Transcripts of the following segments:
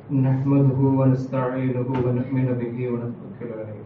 نحمده ونستعينه ونؤمن به ونتوكل عليه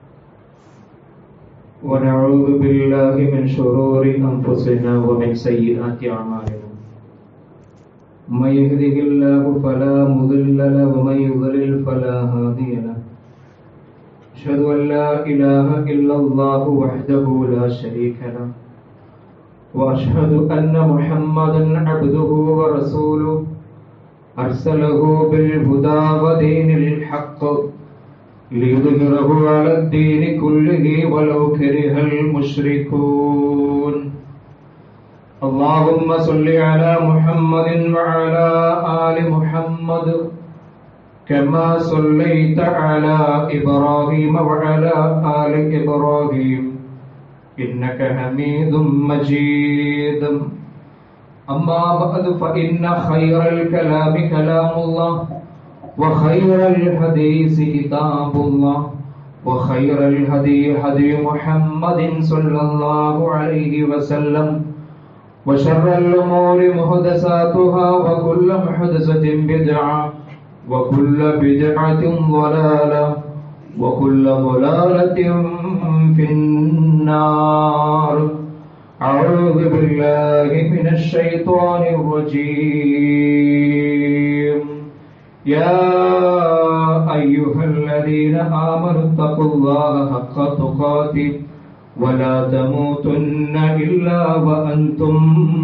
ونعوذ بالله من شرور أنفسنا ومن سيئات أعمالنا من يهده الله فلا مضل له ومن يضلل فلا هادي له أشهد أن لا إله إلا الله وحده لا شريك له وأشهد أن محمدا عبده ورسوله أرسله بالهدى ودين الحق ليظهره على الدين كله ولو كره المشركون اللهم صل على محمد وعلى آل محمد كما صليت على إبراهيم وعلى آل إبراهيم إنك حميد مجيد أما بعد فإن خير الكلام كلام الله وخير الحديث كتاب الله وخير الهدي هدي محمد صلى الله عليه وسلم وشر الأمور محدثاتها وكل محدثة بدعة وكل بدعة ضلالة وكل ضلالة في النار أعوذ بالله من الشيطان الرجيم يا أيها الذين آمنوا اتقوا الله حق تقاته ولا تموتن إلا وأنتم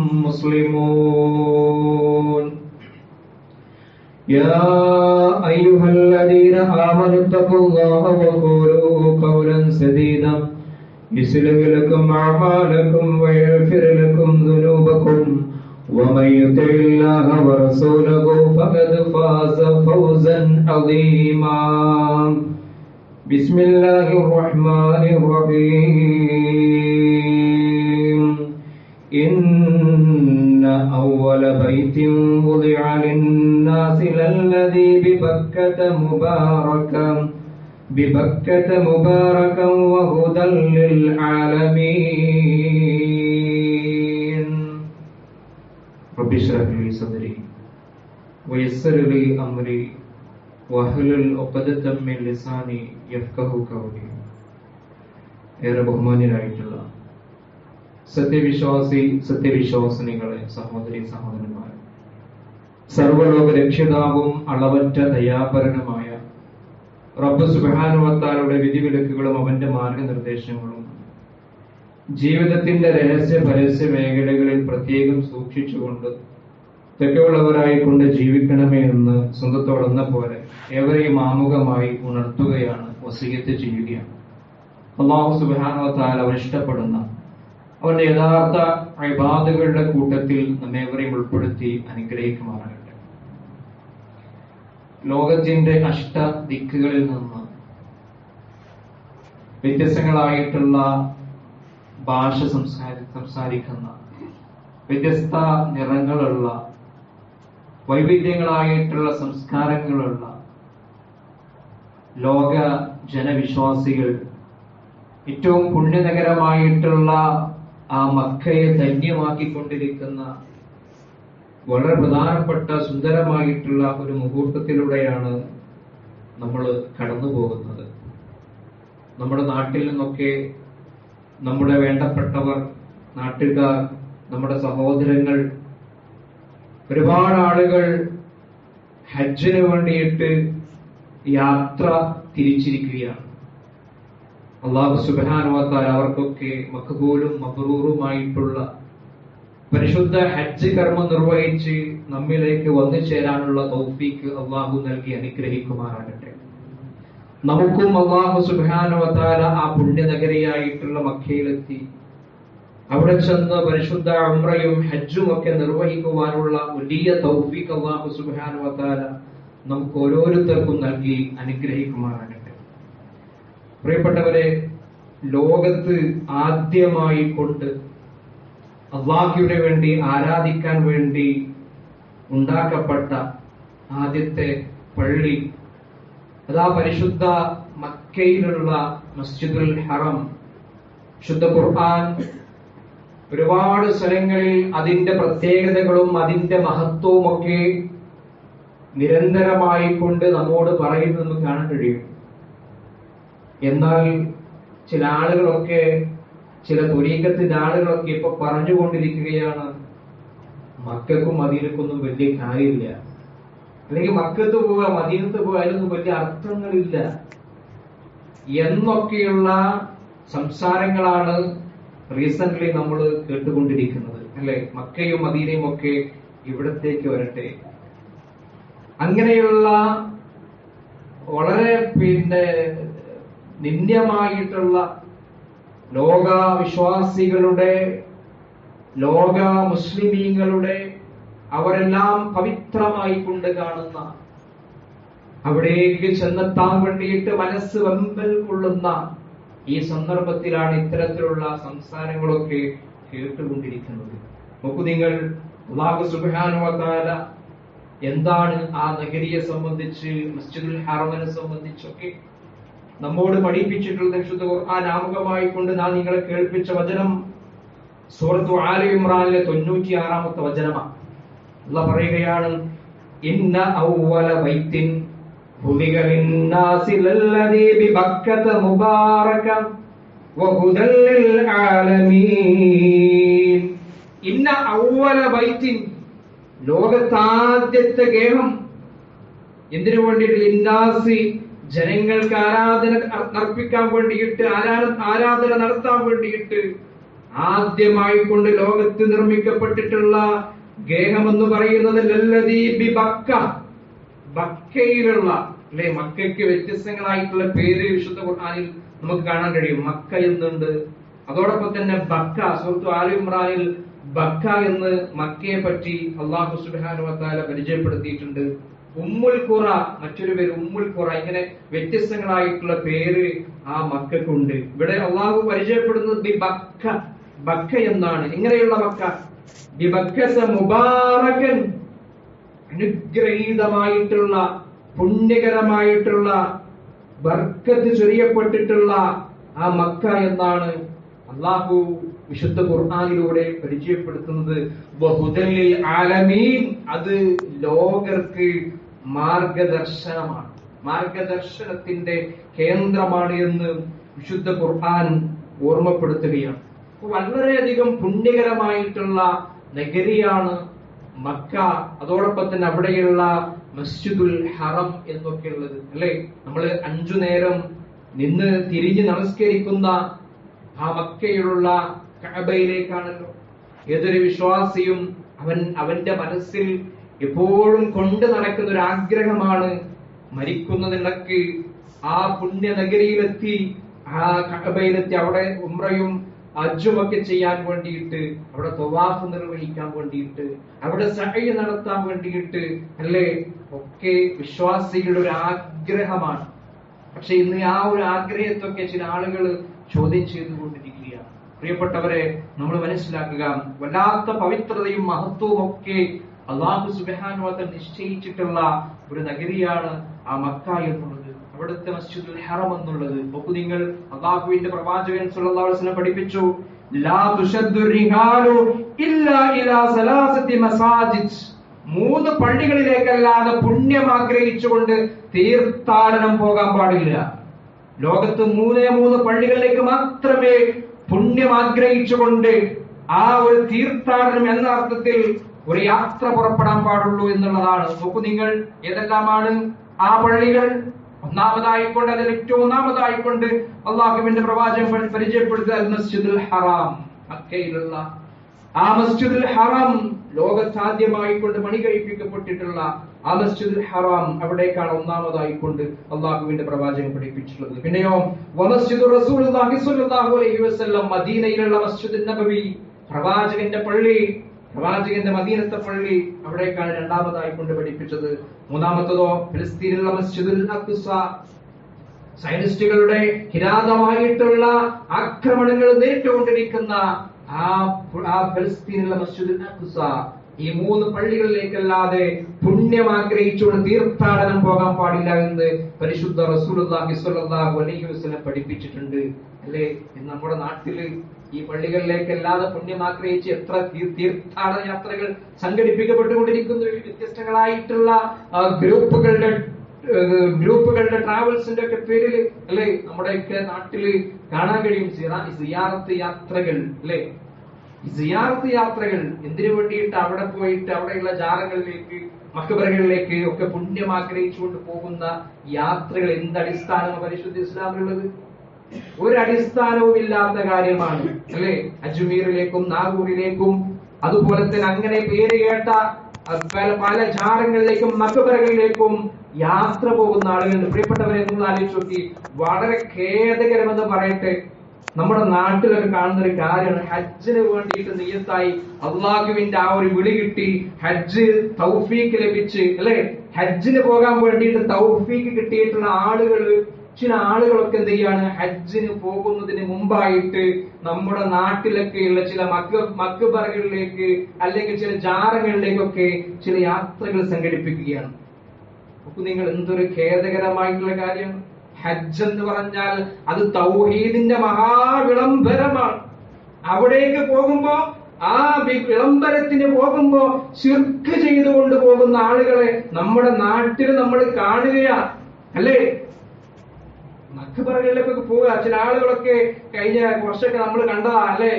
مسلمون يا أيها الذين آمنوا اتقوا الله وقولوا قولا سديدا يصلح لكم أعمالكم ويغفر لكم ذنوبكم ومن يطع الله ورسوله فقد فاز فوزا عظيما بسم الله الرحمن الرحيم إن أول بيت وضع للناس للذي ببكة مباركا وهدى للعالمين رب اشرح لي صدري ويسر لي أمري واحلل عقدة من لساني يفقهوا قولي ഏറെ ബഹുമാന്യരായിട്ടുള്ള സത്യവിശ്വാസിനികളെ സഹോദരി സഹോദരന്മാരെ, സർവ്വലോക രക്ഷിതാവും അളവറ്റ ദയാപരനുമായ റബ്ബ് സുബ്ഹാനഹു വ തആലയുടെ വിധിവിലക്കുകളും അവന്റെ മാർഗനിർദ്ദേശങ്ങളും ജീവിതത്തിന്റെ രഹസ്യ പരസ്യ മേഖലകളിൽ പ്രത്യേകം സൂക്ഷിച്ചുകൊണ്ട് തെറ്റുള്ളവരായിക്കൊണ്ട് ജീവിക്കണമേ എന്ന് സ്വന്തത്തോടെന്ന പോലെ ഏവരെയും ആമുഖമായി ഉണർത്തുകയാണ്, വസിയത്ത് ചെയ്യുകയാണ്. അല്ലാഹു സുബ്ഹാനഹു വ തആല അവൻ ഇഷ്ടപ്പെടുന്ന അവന്റെ യഥാർത്ഥ ഇബാദുകളുടെ കൂട്ടത്തിൽ നമ്മേവരെയും ഉൾപ്പെടുത്തി അനുഗ്രഹിക്കുമാറാകട്ടെ. ലോകത്തിന്റെ അഷ്ട ദിക്കുകളിൽ നിന്ന് വ്യത്യസ്തങ്ങളായിട്ടുള്ള ഭാഷ സംസാരിക്കുന്ന വ്യത്യസ്ത നിറങ്ങളുള്ള വൈവിധ്യങ്ങളായിട്ടുള്ള സംസ്കാരങ്ങളുള്ള ലോക ജനവിശ്വാസികൾ ഏറ്റവും പുണ്യനഗരമായിട്ടുള്ള ആ മക്കയെ ധന്യമാക്കിക്കൊണ്ടിരിക്കുന്ന വളരെ പ്രധാനപ്പെട്ട സുന്ദരമായിട്ടുള്ള ഒരു മുഹൂർത്തത്തിലൂടെയാണ് നമ്മൾ കടന്നു പോകുന്നത്. നമ്മുടെ നാട്ടിൽ നിന്നൊക്കെ നമ്മുടെ വേണ്ടപ്പെട്ടവർ, നാട്ടുകാർ, നമ്മുടെ സഹോദരങ്ങൾ, ഒരുപാട് ആളുകൾ ഹജ്ജിന് വേണ്ടിയിട്ട് യാത്ര തിരിച്ചിരിക്കുകയാണ്. അല്ലാഹു സുബ്ഹാനഹു വ തആല അവർക്കൊക്കെ മഖ്ബൂലും മബ്റൂറുമായിട്ടുള്ള പരിശുദ്ധ ഹജ്ജ് കർമ്മം നിർവഹിച്ച് നമ്മിലേക്ക് വന്നു ചേരാനുള്ള തൗഫീക്ക് അള്ളാഹു നൽകി അനുഗ്രഹിക്കുമാറാകട്ടെ. നമുക്കും അള്ളാഹു സുബ്ഹാനഹു വ തആല ആ പുണ്യനഗരിയായിട്ടുള്ള മക്കയിലെത്തി അവിടെ ചെന്ന് പരിശുദ്ധ ഉംറയും ഹജ്ജും ഒക്കെ നിർവഹിക്കുവാനുള്ള വലിയ തൗഫീക്ക് അള്ളാഹു സുബ്ഹാനഹു വ തആല നമുക്ക് ഓരോരുത്തർക്കും നൽകി അനുഗ്രഹിക്കുമാറാകട്ടെ. പ്രിയപ്പെട്ടവരെ, ലോകത്ത് ആദ്യമായി കൊണ്ട് അള്ളാഹുവിനെ വേണ്ടി ആരാധിക്കാൻ വേണ്ടി ഉണ്ടാക്കപ്പെട്ട ആദ്യത്തെ പള്ളി അതാ പരിശുദ്ധ മക്കയിലുള്ള മസ്ജിദുൽ ഹറം. ശുദ്ധ ഖുർആൻ ഒരുപാട് സ്ഥലങ്ങളിൽ അതിന്റെ പ്രത്യേകതകളും അതിന്റെ മഹത്വവും ഒക്കെ നിരന്തരമായി കൊണ്ട് നമ്മോട് പറയുന്നത് നമുക്ക് കാണാൻ കഴിയും. എന്നാൽ ചില ആളുകളൊക്കെ, ചില തുരീക്കത്തിന്റെ ആളുകളൊക്കെ ഇപ്പൊ പറഞ്ഞുകൊണ്ടിരിക്കുകയാണ്, മക്കൾക്കും മദീനക്കൊന്നും വലിയ കാര്യമില്ല, അല്ലെങ്കിൽ മക്കത്ത് പോവുക മദീനത്ത് പോവുക അതിലൊന്നും വലിയ അർത്ഥങ്ങളില്ല എന്നൊക്കെയുള്ള സംസാരങ്ങളാണ് റീസെന്റ് നമ്മൾ കേട്ടുകൊണ്ടിരിക്കുന്നത്, അല്ലെ? മക്കയും മദീനയും ഒക്കെ ഇവിടത്തേക്ക് വരട്ടെ. അങ്ങനെയുള്ള വളരെ നിന്ദ്യമായിട്ടുള്ള ലോക വിശ്വാസികളുടെ, ലോക മുസ്ലിമീങ്ങളുടെ, അവരെല്ലാം പവിത്രമായി കൊണ്ട് കാണുന്ന, അവിടേക്ക് ചെന്നെത്താൻ വേണ്ടിയിട്ട് മനസ്സ് വെമ്പൽ കൊള്ളുന്ന ഈ സന്ദർഭത്തിലാണ് ഇത്തരത്തിലുള്ള സംസാരങ്ങളൊക്കെ കേട്ടുകൊണ്ടിരിക്കുന്നത്. നോക്കൂ നിങ്ങൾ, അല്ലാഹു സുബ്ഹാനഹു വ തആല എന്താണ് ആ നഗരിയെ സംബന്ധിച്ച്, മസ്ജിദുൽ ഹറമിനെ സംബന്ധിച്ചൊക്കെ നമ്മോട് പഠിപ്പിച്ചിട്ടുള്ളത് വിശുദ്ധ ഖുർആൻ ആമുഖമായി കൊണ്ട് നാം നിങ്ങളെ കേൾപ്പിച്ച വചനം സൂറത്തു ആല ഇംറാനിലെ 96-ാമത്തെ വചനമാണ്. അല്ലാഹു പറയുകയാണ്, ഇന്ന അവ്വല ബൈത്തിൻ ഖുദിക ലിന്നാസി ലല്ലദീ ബിബക്കത മുബാറകൻ വഹുദൽ ലിൽ ആലമീൻ. ഇന്ന അവ്വല ബൈത്തിൻ, ലോകത്താദ്യത്തെ ഗേഹം. എന്തിനു വേണ്ടിയിട്ട്? ലിന്നാസി, ജനങ്ങൾക്ക് ആരാധന അർപ്പിക്കാൻ വേണ്ടിയിട്ട്, ആരാധന നടത്താൻ വേണ്ടിയിട്ട് ആദ്യമായി കൊണ്ട് ലോകത്ത് നിർമ്മിക്കപ്പെട്ടിട്ടുള്ള ഗേഹമെന്ന് പറയുന്നത് ലല്ലദീ ബിബക്ക, ബക്കയിലുള്ള, അല്ലെ? മക്കയ്ക്ക് വ്യത്യസ്തങ്ങളായിട്ടുള്ള പേര് വിശുദ്ധ ഖുർആനിൽ നമുക്ക് കാണാൻ കഴിയും. മക്ക എന്നുണ്ട്, അതോടൊപ്പം തന്നെ ബക്ക, സൂറത്തു ആല ഇംറാനിൽ ബക്ക എന്ന് മക്കയെ പറ്റി അല്ലാഹു സുബ്ഹാനഹു വ തആല പരിചയപ്പെടുത്തിയിട്ടുണ്ട്. ഉമ്മുൽ ഖുറ, മറ്റൊരു പേര് ഉമ്മുൽ ഖുറ. ഇങ്ങനെ വ്യത്യസ്തങ്ങളായിട്ടുള്ള പേര് ആ മക്കൾക്കുണ്ട്. ഇവിടെ അല്ലാഹു പരിചയപ്പെടുന്നത് ബക്ക, ബക്ക എന്നാണ്. എങ്ങനെയുള്ള ബക്ക? ബിബക്കത മുബാറകൻ, അനുഗ്രഹീതമായിട്ടുള്ള, പുണ്യകരമായിട്ടുള്ള, ബർക്കത്ത് ചൊരിയപ്പെട്ടിട്ടുള്ള ആ മക്ക എന്നാണ് അല്ലാഹു വിശുദ്ധ ഖുർആനിലൂടെ പരിചയപ്പെടുത്തുന്നത്. വഹുദൽ ലിൽ ആലമീൻ, അത് ലോകർക്ക് മാർഗദർശനമാണ്, മാർഗദർശനത്തിന്റെ കേന്ദ്രമാണ് എന്ന് വിശുദ്ധ ഖുർആൻ ഓർമ്മപ്പെടുത്തുകയാണ്. വളരെയധികം പുണ്യകരമായിട്ടുള്ള നഗരിയാണ് മക്ക. അതോടൊപ്പം തന്നെ അവിടെയുള്ള മസ്ജിദുൽ ഹറം എന്നൊക്കെയുള്ളത്, അല്ലെ? നമ്മൾ 5 നേരം നിന്ന് തിരിഞ്ഞ് നമസ്കരിക്കുന്ന ആ മക്കയിലുള്ള കഅബയിലേക്കാണല്ലോ ഏതൊരു വിശ്വാസിയും അവന്റെ മനസ്സിൽ എപ്പോഴും കൊണ്ട് നടക്കുന്ന ഒരു ആഗ്രഹമാണ്, മരിക്കുന്നതിനിടയ്ക്ക് ആ പുണ്യ നഗരിയിലെത്തി, ആ കഅബയിലെത്തി അവിടെ ഉംറയും ഹജ്ജുമൊക്കെ ചെയ്യാൻ വേണ്ടിയിട്ട്, അവിടെ തവാഫ് നിർവഹിക്കാൻ വേണ്ടിയിട്ട്, അവിടെ സഅയ് നടത്താൻ വേണ്ടിയിട്ട്, അല്ലേ? ഒക്കെ വിശ്വാസികളുടെ ഒരു ആഗ്രഹമാണ്. പക്ഷെ ഇന്ന് ആ ഒരു ആഗ്രഹത്തൊക്കെ ചില ആളുകൾ ചോദ്യം ചെയ്തുകൊണ്ടിരിക്കുകയാണ്. പ്രിയപ്പെട്ടവരെ, നമ്മൾ മനസ്സിലാക്കുക, വല്ലാത്ത പവിത്രതയും മഹത്വവും ഒക്കെ അല്ലാഹു സുബ്ഹാനഹു വ തആല നിശ്ചയിച്ചിട്ടുള്ള ഒരു നഗരിയാണ് ആ മക്ക എന്നുള്ളത്, അവിടുത്തെ മസ്ജിദുൽ ഹറം എന്നുള്ളത്. നോക്കൂ നിങ്ങൾ, അല്ലാഹുവിന്റെ പ്രവാചകൻ സ്വല്ലല്ലാഹു അലൈഹി വസല്ലം പഠിപ്പിച്ചു, ലാ തുശദ്ദു റിഹാലു ഇല്ലാ ഇലാ സലാസതി മസാജിദ്. 3 പള്ളികളിലേക്കല്ലാതെ പുണ്യം ആഗ്രഹിച്ചുകൊണ്ട് തീർത്ഥാടനം പോകാൻ പാടില്ല. ലോകത്ത് 3 പള്ളികളിലേക്ക് മാത്രമേ പുണ്യം ആഗ്രഹിച്ചുകൊണ്ട് ആ ഒരു തീർത്ഥാടനം എന്ന അർത്ഥത്തിൽ ഒരു യാത്ര പുറപ്പെടാൻ പാടുള്ളൂ എന്നുള്ളതാണ്. നോക്കൂ നിങ്ങൾ, ഏതെല്ലാമാണ് ആ പള്ളികൾ? ഒന്നാമതായിക്കൊണ്ട്, അതിൽ ഏറ്റവും ഒന്നാമതായിക്കൊണ്ട് അള്ളാഹുവിന്റെ പ്രവാചകൻ പരിചയപ്പെടുത്തുക മസ്ജിദുൽ ഹറാം, മക്കയിലുള്ള ആ മസ്ജിദുൽ ഹറാം, ലോകസാധ്യമായിക്കൊണ്ട് പണി കഴിപ്പിക്കപ്പെട്ടിട്ടുള്ള ആ മസ്ജിദുൽ ഹറാം, അവിടേക്കാണ് ഒന്നാമതായിക്കൊണ്ട് അള്ളാഹുവിന്റെ പ്രവാചകൻ പഠിപ്പിച്ചിട്ടുള്ളത്. പിന്നെയോ വമസ്ജിദു റസൂലുള്ളാഹി സ്വല്ലല്ലാഹു അലൈഹി വസല്ലം, മദീനയിലുള്ള മസ്ജിദുൻ നബവി, പ്രവാചകന്റെ പള്ളി, പ്രവാചകന്റെ മദീനത്തെ പള്ളി, അവിടേക്കാണ് രണ്ടാമതായിക്കൊണ്ട് പഠിപ്പിച്ചത്. മൂന്നാമത്തതോ ഫലസ്തീനിലുള്ള മസ്ജിദുൽ അഖ്സ, സയനിസ്റ്റുകളുടെ കിരാതമായിട്ടുള്ള ആക്രമണങ്ങൾ നേരിട്ടുകൊണ്ടിരിക്കുന്ന ആ ഫലസ്തീനിലുള്ള മസ്ജിദുൽ അഖ്സ, ഈ 3 പള്ളികളിലേക്കല്ലാതെ പുണ്യം ആഗ്രഹിച്ചുകൊണ്ട് തീർത്ഥാടനം പോകാൻ പാടില്ല എന്ന് പരിശുദ്ധ റസൂലുള്ളാഹി സ്വല്ലല്ലാഹു അലൈഹി വസല്ലം പഠിപ്പിച്ചിട്ടുണ്ട്. അല്ലേ? നമ്മുടെ നാട്ടില് ഈ പള്ളികളിലേക്കല്ലാതെ പുണ്യം ആഗ്രഹിച്ച് എത്ര തീർത്ഥാടന യാത്രകൾ സംഘടിപ്പിക്കപ്പെട്ടുകൊണ്ടിരിക്കുന്നു. വ്യത്യസ്തങ്ങളായിട്ടുള്ള ഗ്രൂപ്പുകളുടെ ട്രാവൽസിന്റെ ഒക്കെ പേരിൽ അല്ലെ നമ്മുടെയൊക്കെ നാട്ടില് കാണാൻ കഴിയും സിയാറത്ത് യാത്രകൾ. അല്ലെ? സിയാറത്ത് യാത്രകൾ എന്തിനു വേണ്ടിയിട്ട്? അവിടെ പോയിട്ട് അവിടെയുള്ള ജാറങ്ങളിലേക്ക് മഖബറുകളിലേക്ക് ഒക്കെ പുണ്യം ആഗ്രഹിച്ചുകൊണ്ട് പോകുന്ന യാത്രകൾ എന്തടിസ്ഥാനമാണ് പരിശുദ്ധ ഇസ്ലാമിലുള്ളത്? ഒരു അടിസ്ഥാനവും ഇല്ലാത്ത കാര്യമാണ്. അല്ലെ? അജ്മീറിലേക്കും നാഗൂറിലേക്കും അതുപോലെ തന്നെ അങ്ങനെ പേര് കേട്ട പല ജാറങ്ങളിലേക്കും മഖബറുകളിലേക്കും യാത്ര പോകുന്ന ആളുകളുണ്ട്. പ്രിയപ്പെട്ടവരെ, നിങ്ങൾ ആലോചിച്ച് നോക്കി. വളരെ ഖേദകരമെന്ന് പറയട്ടെ, നമ്മുടെ നാട്ടിലൊക്കെ കാണുന്ന ഒരു കാര്യമാണ്. ഹജ്ജിന് വേണ്ടിയിട്ട് നിയത്തായി അള്ളാഹുവിന്റെ ആ ഒരു വിളി കിട്ടി, ഹജ്ജ് തൗഫീക്ക് ലഭിച്ച്, അല്ലെ? ഹജ്ജിന് പോകാൻ വേണ്ടിയിട്ട് തൗഫീക്ക് കിട്ടിയിട്ടുള്ള ചില ആളുകളൊക്കെ എന്ത് ചെയ്യാണ്? ഹജ്ജിന് പോകുന്നതിന് മുമ്പായിട്ട് നമ്മുടെ നാട്ടിലൊക്കെയുള്ള ചില മക്ബറകളിലേക്ക് അല്ലെങ്കിൽ ചില ജാറങ്ങളിലേക്കൊക്കെ ചില യാത്രകൾ സംഘടിപ്പിക്കുകയാണ്. അപ്പൊ നിങ്ങൾ എന്തൊരു ഖേദകരമായിട്ടുള്ള കാര്യം. ഹജ്ജ് എന്ന് പറഞ്ഞാൽ അത് തൗഹീദിന്റെ മഹാവിളംബരമാണ്. അവിടേക്ക് പോകുമ്പോ, ആ വിളംബരത്തിന് പോകുമ്പോ ശിർക്ക് ചെയ്തുകൊണ്ട് പോകുന്ന ആളുകളെ നമ്മുടെ നാട്ടിൽ നമ്മൾ കാണുകയാണ്. അല്ലേ? മഖബറകളിലേക്കൊക്കെ പോവുക. ചില ആളുകളൊക്കെ കഴിഞ്ഞ വർഷമൊക്കെ നമ്മൾ കണ്ടതാ. അല്ലെ?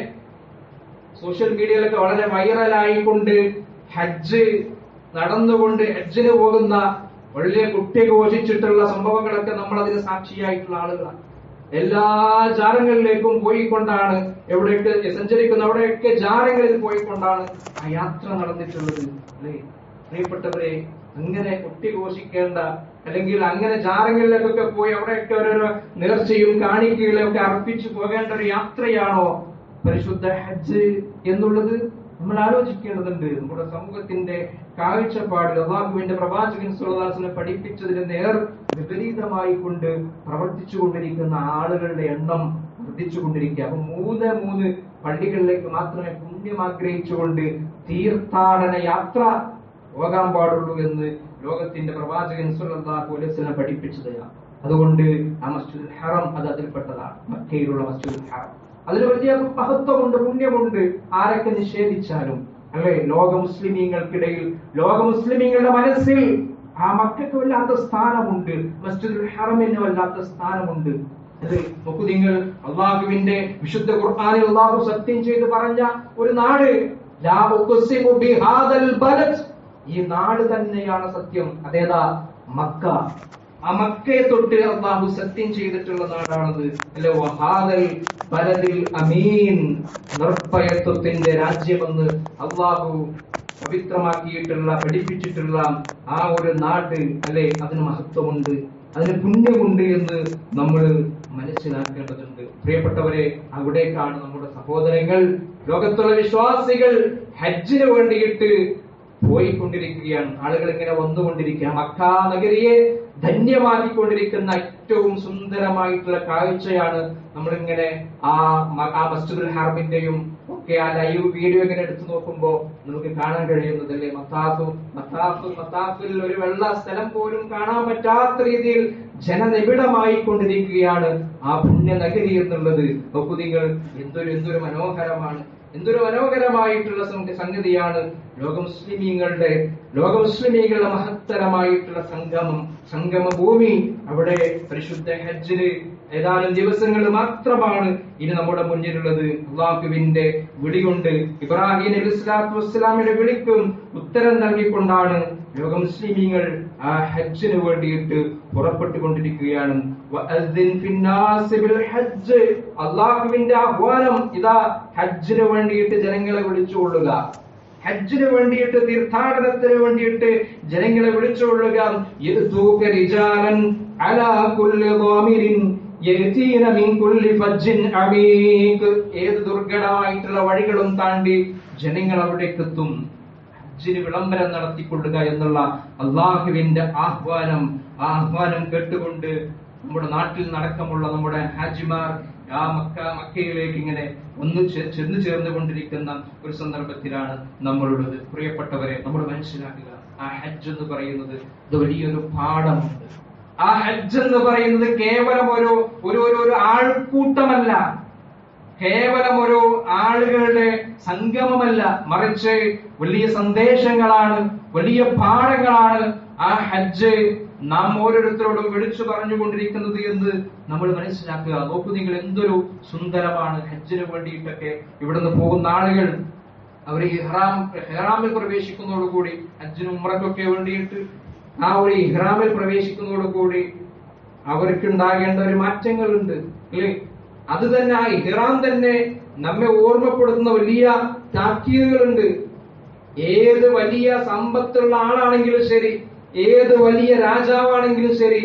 സോഷ്യൽ മീഡിയയിലൊക്കെ വളരെ വൈറലായിക്കൊണ്ട് ഹജ്ജ് നടന്നുകൊണ്ട് ഹജ്ജിന് പോകുന്ന വലിയ കുട്ടി ഘോഷിച്ചിട്ടുള്ള സംഭവങ്ങളൊക്കെ നമ്മൾ അതിന് സാക്ഷിയായിട്ടുള്ള ആളുകളാണ്. എല്ലാ ജാറങ്ങളിലേക്കും പോയിക്കൊണ്ടാണ്, എവിടെയൊക്കെ സഞ്ചരിക്കുന്ന അവിടെയൊക്കെ ജാറങ്ങളിൽ പോയിക്കൊണ്ടാണ് ആ യാത്ര നടന്നിട്ടുള്ളത്. അല്ലെ? പ്രിയപ്പെട്ടവരെ, അങ്ങനെ കുട്ടി ഘോഷിക്കേണ്ട അല്ലെങ്കിൽ അങ്ങനെ ജാറങ്ങളിലേക്കൊക്കെ പോയി അവിടെയൊക്കെ ഓരോരോ നേർച്ചയും കാണിക്കകളും ഒക്കെ അർപ്പിച്ചു പോകേണ്ട ഒരു യാത്രയാണോ പരിശുദ്ധ ഹജ്ജ് എന്നുള്ളത്? നമ്മൾ ആലോചിക്കേണ്ടതുണ്ട്. നമ്മുടെ സമൂഹത്തിന്റെ കാഴ്ചപ്പാടിൽ അല്ലാഹുവിന്റെ പ്രവാചകൻ സ്വല്ലല്ലാഹു അലൈഹി വസല്ലം പഠിപ്പിച്ചതിന് നേർ വിപരീതമായി കൊണ്ട് പ്രവർത്തിച്ചുകൊണ്ടിരിക്കുന്ന ആളുകളുടെ എണ്ണം വർദ്ധിച്ചുകൊണ്ടിരിക്കുക. അപ്പൊ 3 പള്ളികളിലേക്ക് മാത്രമേ പുണ്യം ആഗ്രഹിച്ചുകൊണ്ട് തീർത്ഥാടന യാത്ര പോകാൻ പാടുള്ളൂ എന്ന് ലോകത്തിന്റെ പ്രവാചകൻ സ്വല്ലല്ലാഹു അലൈഹി വസല്ലം പഠിപ്പിച്ചതാണ്. അതുകൊണ്ട് ആ മസ്ജിദുൽ ഹറം അത് അതിൽപ്പെട്ടതാണ്. മക്കയിലുള്ള മസ്ജിദുൽ ഹറം അതിന് വലിയ മഹത്വമുണ്ട്, പുണ്യമുണ്ട്. ആരൊക്കെ നിഷേധിച്ചാലും, അല്ലെ? ലോക മുസ്ലിമീങ്ങൾക്കിടയിൽ, ലോക മുസ്ലിമീങ്ങളുടെ മനസ്സിൽ ആ മക്കൾക്ക് വല്ലാത്ത സ്ഥാനമുണ്ട്, മസ്ജിദുൽ ഹറമിന് വല്ലാത്ത സ്ഥാനമുണ്ട്. അല്ലെ? നോക്കൂ നിങ്ങൾ, അള്ളാഹുവിന്റെ വിശുദ്ധ ഖുർആനിൽ അള്ളാഹു സത്യം ചെയ്ത് പറഞ്ഞ ഒരു നാട്, ലാ ഉഖ്സിമു ബിഹാദൽ ബലദ്, ഈ നാട് തന്നെയാണ് സത്യം. അതേതാ? മക്ക. ആ മക്കയെ തൊട്ട് അള്ളാഹു സത്യം ചെയ്തിട്ടുള്ള നാടാണത്. അല്ലെ? വഹാദൽ ബലദിൽ അമീൻ, നിർഭയത്വത്തിന്റെ രാജ്യമെന്ന് അള്ളാഹു പവിത്രമാക്കിയിട്ടുള്ള, പഠിപ്പിച്ചിട്ടുള്ള ആ ഒരു നാട്, അല്ലെ? അതിന് മഹത്വമുണ്ട്, അതിന് പുണ്യമുണ്ട് എന്ന് നമ്മൾ മനസ്സിലാക്കേണ്ടതുണ്ട്. പ്രിയപ്പെട്ടവരെ, അവിടേക്കാണ് നമ്മുടെ സഹോദരങ്ങൾ, ലോകത്തുള്ള വിശ്വാസികൾ ഹജ്ജിന് വേണ്ടിയിട്ട് പോയിക്കൊണ്ടിരിക്കുകയാണ്. ആളുകൾ ഇങ്ങനെ വന്നുകൊണ്ടിരിക്കുക. മക്കാ നഗരിയെ ധന്യമാക്കിക്കൊണ്ടിരിക്കുന്ന ഏറ്റവും സുന്ദരമായിട്ടുള്ള കാഴ്ചയാണ് നമ്മളിങ്ങനെ ആ മസ്ജിദുൽ ഹറമിന്റെയും ഒക്കെ ആ ലൈവ് വീഡിയോ ഇങ്ങനെ എടുത്തു നോക്കുമ്പോ നമുക്ക് കാണാൻ കഴിയുന്നതല്ലേ? മത്താഫിൽ ഒരു വെള്ള സ്ഥലം പോലും കാണാൻ പറ്റാത്ത രീതിയിൽ ജനനിബിഡമായി കൊണ്ടിരിക്കുകയാണ് ആ പുണ്യ നഗരി എന്നുള്ളത്. നോക്കൂ നിങ്ങൾ, എന്തൊരു മനോഹരമാണ്, എന്തൊരു മനോഹരമായിട്ടുള്ള സംഗതിയാണ്. ലോക മുസ്ലിമീങ്ങളുടെ മഹത്തരമായിട്ടുള്ള സംഗമ ഭൂമി. അവിടെ പരിശുദ്ധ ഹജ്ജിന് ഏതാനും ദിവസങ്ങൾ മാത്രമാണ് ഇനി നമ്മുടെ മുന്നിലുള്ളത്. അള്ളാഹുവിന്റെ വിളികൊണ്ട്, ഇബ്രാഹിം നബി സ്വല്ലല്ലാഹു അലൈഹി വസല്ലമയുടെ വിളിക്കും ഉത്തരം നൽകിക്കൊണ്ടാണ് ലോക മുസ്ലിമീങ്ങൾ ആ ഹജ്ജിന് വേണ്ടിയിട്ട് പുറപ്പെട്ടുകൊണ്ടിരിക്കുകയാണ്. അള്ളാഹുവിന്റെ ആഹ്വാനം ഇതാ, ഹജ്ജിന് വേണ്ടിയിട്ട് ജനങ്ങളെ വിളിച്ചുകൊള്ളുക, ഹജ്ജിന് വേണ്ടിയിട്ട്, തീർത്ഥാടനത്തിന് വേണ്ടിയിട്ട് ജനങ്ങളെ വിളിച്ചുകൊള്ളുക. ഏത് ദുർഘടമായിട്ടുള്ള വഴികളും താണ്ടി ജനങ്ങൾ അവിടേക്ക് എത്തും. ഹജ്ജിന് വിളംബരം നടത്തിക്കൊള്ളുക എന്നുള്ള അള്ളാഹുവിന്റെ ആഹ്വാനം, ആ ആഹ്വാനം കേട്ടുകൊണ്ട് നമ്മുടെ നാട്ടിൽ നടക്കമുള്ള നമ്മുടെ ഹാജിമാർ ആ മക്കയിലേക്ക് ഇങ്ങനെ ഒന്ന് ചെന്ന് ചേർന്നുകൊണ്ടിരിക്കുന്ന ഒരു സന്ദർഭത്തിലാണ് നമ്മളുള്ളത്. പ്രിയപ്പെട്ടവരെ, നമ്മൾ മനസ്സിലാക്കുക, ആ ഹജ്ജ് എന്ന് പറയുന്നത് ഇത് വലിയൊരു പാഠമുണ്ട്. ആ ഹജ്ജ് എന്ന് പറയുന്നത് കേവലം ഒരു ആൾക്കൂട്ടമല്ല, കേവലം ഒരു ആളുകളുടെ സംഗമമല്ല, മറിച്ച് വലിയ സന്ദേശങ്ങളാണ്, വലിയ പാഠങ്ങളാണ് ആ ഹജ്ജ് നാം ഓരോരുത്തരോടും വിളിച്ചു പറഞ്ഞുകൊണ്ടിരിക്കുന്നത് എന്ന് നമ്മൾ മനസ്സിലാക്കുക. നോക്കൂ നിങ്ങൾ, എന്തൊരു സുന്ദരമാണ് ഹജ്ജിന് വേണ്ടിയിട്ടൊക്കെ ഇവിടുന്ന് പോകുന്ന ആളുകൾ. അവർ ഇഹ്റാമിൽ പ്രവേശിക്കുന്നതോടുകൂടി, ഹജ്ജിനും ഉംറയ്ക്കൊക്കെ വേണ്ടിയിട്ട് ആ ഒരു ഇഹ്റാമിൽ പ്രവേശിക്കുന്നതോടുകൂടി അവർക്ക് ഉണ്ടാകേണ്ട ഒരു മാറ്റങ്ങളുണ്ട്, അല്ലേ? അത് തന്നെ, ആ ഇഹ്റാം തന്നെ നമ്മെ ഓർമ്മപ്പെടുത്തുന്ന വലിയ താക്കീതുകളുണ്ട്. ഏത് വലിയ സമ്പത്തുള്ള ആളാണെങ്കിലും ശരി, ഏത് വലിയ രാജാവാണെങ്കിലും ശരി,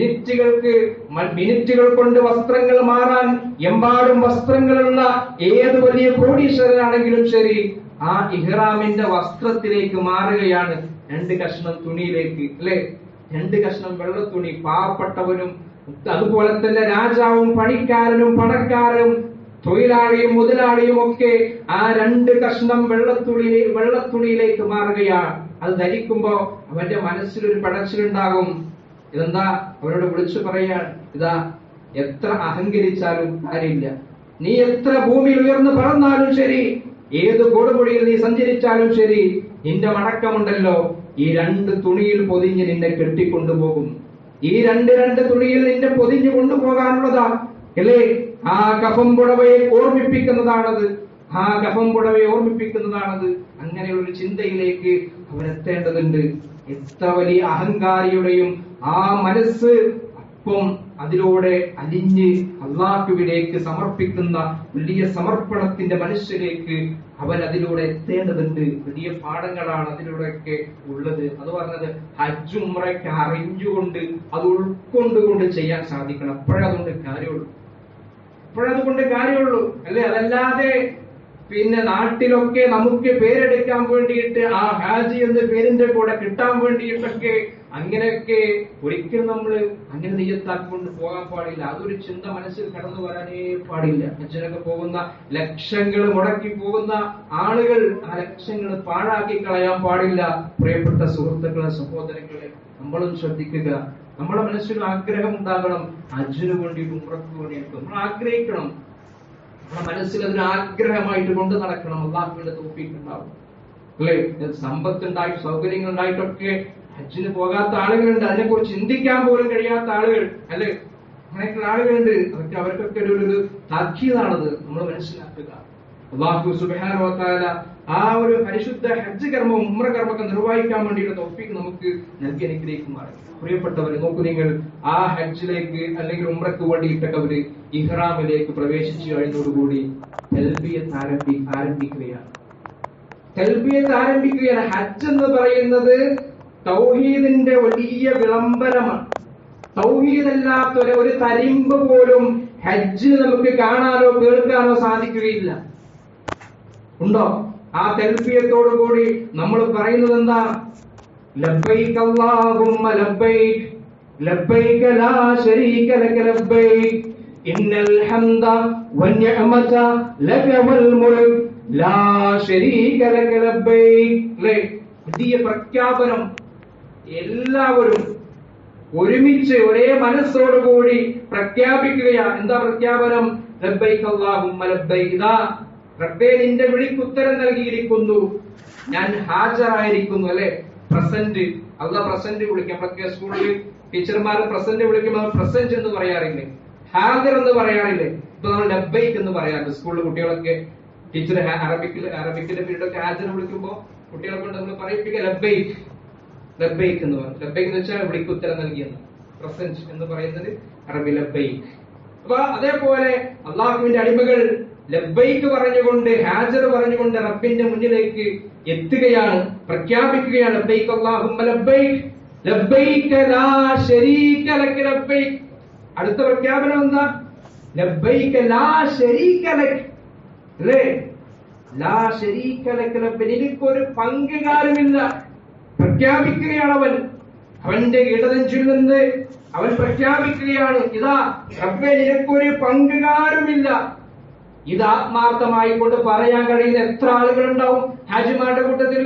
മിനിറ്റുകൾ കൊണ്ട് വസ്ത്രങ്ങൾ മാറാൻ എമ്പാടും വസ്ത്രങ്ങളുള്ള ഏത് വലിയ കോടീശ്വരനാണെങ്കിലും ശരി, ആ ഇഹ്റാമിന്റെ വസ്ത്രത്തിലേക്ക് മാറുകയാണ്, 2 കഷ്ണം തുണിയിലേക്ക്, അല്ലെ? 2 കഷ്ണം വെള്ളത്തുണി. പാവപ്പെട്ടവനും അതുപോലെ തന്നെ രാജാവും പണിക്കാരനും പണക്കാരനും തൊഴിലാളിയും മുതലാളിയും ഒക്കെ ആ 2 കഷ്ണം വെള്ളത്തുണിയിലേക്ക് മാറുകയാണ്. അത് ധരിക്കുമ്പോ അവന്റെ മനസ്സിലൊരു പടച്ചിലുണ്ടാകും. ഇതെന്താ? അവരോട് വിളിച്ചു പറയാൻ, ഇതാ, എത്ര അഹങ്കരിച്ചാലും കാര്യമില്ല, നീ എത്ര ഭൂമിയിൽ ഉയർന്നു പറന്നാലും ശരി, ഏത് കൊടുമുടിയിൽ നീ സഞ്ചരിച്ചാലും ശരി, നിന്റെ മടക്കമുണ്ടല്ലോ ഈ 2 തുണിയിൽ പൊതിഞ്ഞ് നിന്നെ കെട്ടിക്കൊണ്ടുപോകും. ഈ 2 തുണിയിൽ നിന്നെ പൊതിഞ്ഞു കൊണ്ടുപോകാനുള്ളതാ, അല്ലേ? ആ കഫം പുടവയെ ഓർമ്മിപ്പിക്കുന്നതാണത്, ആ കഫം പുടവയെ ഓർമ്മിപ്പിക്കുന്നതാണത്. അങ്ങനെയുള്ള ചിന്തയിലേക്ക് അവരെത്തേണ്ടതുണ്ട്. എത്ര വലിയ അഹങ്കാരിയുടെയും ആ മനസ്സ് അപ്പം അതിലൂടെ അലിഞ്ഞ് അള്ളാഹുവിലേക്ക് സമർപ്പിക്കുന്ന വലിയ സമർപ്പണത്തിന്റെ മനുഷ്യരിലേക്ക് അവൻ അതിലൂടെ എത്തേണ്ടതുണ്ട്. വലിയ പാഠങ്ങളാണ് അതിലൂടെയൊക്കെ ഉള്ളത്. അത് പറഞ്ഞത് ഹജ്ജും ഉംറയൊക്കെ അറിഞ്ഞുകൊണ്ട് അത് ഉൾക്കൊണ്ടുകൊണ്ട് ചെയ്യാൻ സാധിക്കണം. അപ്പോഴതുകൊണ്ട് കാര്യമുള്ളൂ, അല്ലെ? അതല്ലാതെ പിന്നെ നാട്ടിലൊക്കെ നമുക്ക് പേരെടുക്കാൻ വേണ്ടിയിട്ട് ആ ഹാജി എന്ന പേരിന്റെ കൂടെ കിട്ടാൻ വേണ്ടിയിട്ടൊക്കെ അങ്ങനെയൊക്കെ ഒരിക്കലും നമ്മൾ അങ്ങനെ നെയ്യത്താക്കിക്കൊണ്ട് പോകാൻ പാടില്ല. അതൊരു ചിന്ത മനസ്സിൽ കടന്നു വരാനേ പാടില്ല. ഹജ്ജിനൊക്കെ പോകുന്ന ലക്ഷങ്ങൾ മുടക്കി പോകുന്ന ആളുകൾ ആ ലക്ഷങ്ങൾ പാഴാക്കി കളയാൻ പാടില്ല. പ്രിയപ്പെട്ട സുഹൃത്തുക്കളെ, സഹോദരങ്ങളെ, നമ്മളും ശ്രദ്ധിക്കുക. നമ്മുടെ മനസ്സിലും ആഗ്രഹം ഉണ്ടാകണം, ഹജ്ജിന് വേണ്ടിയിട്ട് ഉംറയ്ക്ക് വേണ്ടിയിട്ട് നമ്മൾ ആഗ്രഹിക്കണം. നമ്മുടെ മനസ്സിൽ അതൊരു ആഗ്രഹമായിട്ട് കൊണ്ട് നടക്കണം. അള്ളാഹുവിന്റെ തൗഫീഖ് ഉണ്ടാവും, അല്ലെ? സമ്പത്തുണ്ടായിട്ട് സൗകര്യങ്ങൾ ഉണ്ടായിട്ടൊക്കെ ഹജ്ജിന് പോകാത്ത ആളുകളുണ്ട്, അതിനെക്കുറിച്ച് ചിന്തിക്കാൻ പോലും കഴിയാത്ത ആളുകൾ, അല്ലെ? അങ്ങനെയൊക്കെ ആളുകളുണ്ട്. അവർക്കൊക്കെ ഒരു താക്കീതാണത് നമ്മൾ മനസ്സിലാക്കുക. അല്ലാഹു സുബ്ഹാനഹു വ തആല ആ ഒരു പരിശുദ്ധ ഹജ്ജ് കർമ്മവും ഉംറ കർമ്മമൊക്കെ നിർവഹിക്കാൻ വേണ്ടിയുള്ള തൗഫീഖ് നമുക്ക് നൽകി അനുഗ്രഹിക്കുമാറാകട്ടെ. പ്രിയപ്പെട്ടവരെ, നോക്കൂ നിങ്ങൾ, ആ ഹജ്ജിലേക്ക് അല്ലെങ്കിൽ ഉംറയ്ക്ക് വേണ്ടിയിട്ടൊക്കെ അവര് ഇഹ്റാമിലേക്ക് പ്രവേശിച്ചു കഴിഞ്ഞതോടുകൂടി തൽബിയത്ത് ആരംഭിക്കുകയാണ്. ഹജ്ജ് എന്ന് പറയുന്നത് തൗഹീദിന്റെ വലിയ വിളംബരമാണ്. തൗഹീദല്ലാത്ത ഒരു തരിമ്പ് പോലും ഹജ്ജിന് നമുക്ക് കാണാനോ കേൾക്കാനോ സാധിക്കുകയില്ല. ഉണ്ടോ? ആ തൽബിയത്തോടു കൂടി നമ്മൾ പറയുന്നത് എന്താ? ലബ്ബൈക അല്ലാഹുമ്മ ലബ്ബൈക ലബ്ബൈക ലാ ശരീക ലക ലബ്ബൈക ഇന്നൽ ഹംദ വന്നിഅമത ലക വൽ മുൽക് ലാ ശരീക ലക ലബ്ബൈക. വലിയ പ്രഖ്യാപനം. എല്ലാവരും ഒരുമിച്ച് ഒരേ മനസ്സോടുകൂടി പ്രഖ്യാപിക്കുകയാണ്. എന്താ പ്രഖ്യാപനം? ലബ്ബൈക അല്ലാഹുമ്മ ലബ്ബൈക. ഇതാ റബ്ബേ, നിന്റെ വിളിക്കുത്തരം നൽകിയിരിക്കുന്നു, ഞാൻ ഹാജരായിരിക്കുന്നു, അല്ലെ? പ്രസന്റ്. അല്ലാഹ് പ്രസന്റ് വിളിക്കും. നമ്മളൊക്കെ സ്കൂളിൽ ടീച്ചർമാർ പ്രസന്റ് വിളിക്കുമ്പോൾ പ്രസന്റ് എന്ന് പറയാറില്ലേ? ഹാജർ എന്ന് പറയാറില്ലേ? ഇപ്പൊ നമ്മൾ ലബ്ബൈക്ക് എന്ന് പറയാറുണ്ട് സ്കൂളിൽ. കുട്ടികളൊക്കെ ടീച്ചർ അറബിക്കിന്റെ പീരീഡൊക്കെ ഹാജർ വിളിക്കുമ്പോൾ കുട്ടികളെ കൊണ്ട് നമ്മൾ പറയിപ്പിക്കുക ലബ്ബൈക്ക് എന്ന് പറയും. ലബ്ബൈക്ക് എന്ന് വെച്ചാൽ വിളിക്കുത്തരം നൽകിയെന്ന്. പ്രസന്റ് എന്ന് പറയുന്നത് അറബി ലബ്ബൈക്ക്. അപ്പൊ അതേപോലെ അള്ളാഹുവിന്റെ അടിമകൾ ലബ്ബൈക്ക് പറഞ്ഞുകൊണ്ട്, ഹാജർ പറഞ്ഞുകൊണ്ട് റബ്ബിന്റെ മുന്നിലേക്ക് എത്തുകയാണ്, പ്രഖ്യാപിക്കുകയാണ്. ലബ്ബൈക അല്ലാഹുമ്മ ലബ്ബൈക ലബ്ബൈക ലാ ശരീക ലക ലബ്ബൈക. അടുത്ത പ്രഖ്യാപനം എന്താ? ലബ്ബൈക ലാ ശരീക ലക, അല്ലേ? ലാ ശരീക ലക ലബ്ബൈക, നിനക്കൊരു പങ്കുകാരുമില്ല. പ്രഖ്യാപിക്കുകയാണ് അവൻ. അവന്റെ ഇടനെഞ്ചിൽ നിന്ന് അവൻ പ്രഖ്യാപിക്കുകയാണ്, ഇതാ റബ്ബേ, നിനക്കൊരു പങ്കുകാരുമില്ല. ഇത് ആത്മാർത്ഥമായി കൊണ്ട് പറയാൻ കഴിയുന്ന എത്ര ആളുകളുണ്ടാവും ഹാജിമാരുടെ കൂട്ടത്തിൽ?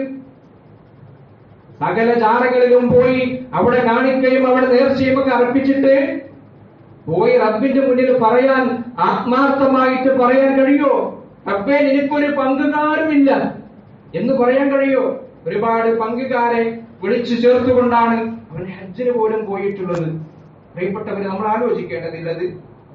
സകല ജാറകളിലും പോയി അവിടെ കാണിക്കുകയും അവിടെ നേർച്ചയും ഒക്കെ അർപ്പിച്ചിട്ട് പോയി റബ്ബിന്റെ മുന്നിൽ പറയാൻ, ആത്മാർത്ഥമായിട്ട് പറയാൻ കഴിയോ? റബ്ബേ, നിനക്കൊരു പങ്കുകാരുമില്ല എന്ന് പറയാൻ കഴിയോ? ഒരുപാട് പങ്കുകാരെ വിളിച്ചു ചേർത്തുകൊണ്ടാണ് അവൻ ഹജ്ജിന് പോലും പോയിട്ടുള്ളത്. പ്രിയപ്പെട്ടവരെ, നമ്മൾ ആലോചിക്കേണ്ടതില്ലത്.